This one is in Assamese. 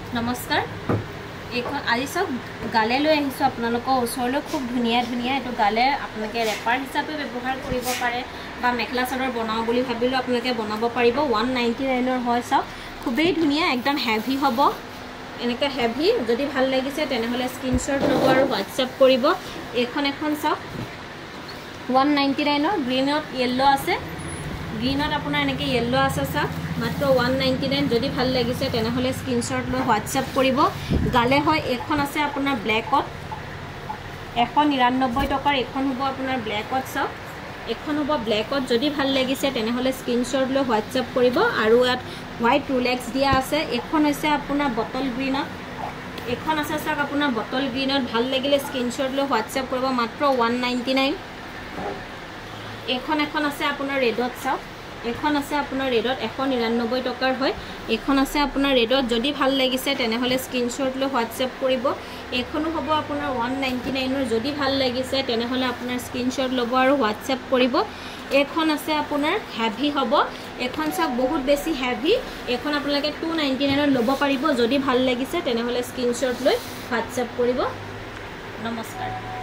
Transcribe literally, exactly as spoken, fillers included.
নমস্কাৰ এখন আজি সব গালে লৈ আহিছো আপোনালোকৰ ওচৰলৈ খুব ধুনিয়া ধুনিয়া এটো গালে আপোনালোকে ৰেপাৰ হিচাপে ব্যৱহাৰ কৰিব পাৰে বা মেখলা চাদৰ বনাও বুলি ভাবিলো আপোনালোকে বনাব পাৰিব one ninety-nine ৰ হয় সব খুবেই ধুনিয়া একদম হেভি হ'ব এনেকা হেভি যদি ভাল লাগিছে তেনেহলে স্ক্ৰিনশ্বট ল'ব আৰু WhatsApp কৰিব এখন এখন সব one ninety-nine ৰ গ্ৰীনত ইয়েলো আছে গ্ৰীনত আপোনাৰ এনেকে ইয়েলো আছে সব মাত্ৰ one ninety-nine যদি ভাল লাগিছে তেনেহলে স্ক্ৰিনশ্বট লৈ WhatsApp কৰিব গালে হয় এখন আছে আপোনাৰ ব্ল্যাকত one ninety-nine টকাৰ এখন হ'ব আপোনাৰ ব্ল্যাকত সব এখন হ'ব ব্ল্যাকত যদি ভাল লাগিছে তেনেহলে স্ক্ৰিনশ্বট লৈ WhatsApp কৰিব আৰু ইয়াত হোৱাইট ৰুলেক্স দিয়া আছে এখন হৈছে আপোনাৰ বটল গ্ৰীনত এখন আছে সব আপোনাৰ বটল গ্ৰীনত ভাল লাগিলে স্ক্ৰিনশ্বট লৈ WhatsApp কৰিব মাত্ৰ one ninety-nine এখন এখন আছে আপোনাৰ ৰেডত সব এখন আছে আপোনাৰ ৰেডত one ninety-nine টকাৰ হয় এখন আছে আপোনাৰ ৰেডত যদি ভাল লাগিছে তেনেহলে স্ক্ৰিনশ্বট লৈ WhatsApp কৰিব এখনো হ'ব আপোনাৰ one ninety-nine ৰ যদি ভাল লাগিছে তেনেহলে আপোনাৰ স্ক্ৰিনশ্বট ল'ব আৰু WhatsApp কৰিব এখন আছে আপোনাৰ হেভি হ'ব এখন সব বহুত বেছি হেভি এখন আপোনালোকে two ninety-nine ৰ ল'ব পাৰিব যদি ভাল লাগিছে তেনেহলে স্ক্ৰিনশ্বট লৈ WhatsApp কৰিব নমস্কাৰ